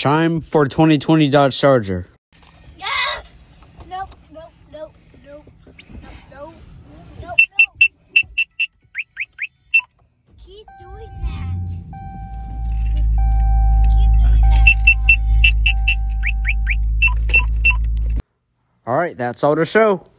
Chime for 2020 Dodge Charger. Yes! Nope, nope, nope, nope, nope, nope, nope, nope. Keep doing that. Keep doing that. All right, that's all to show.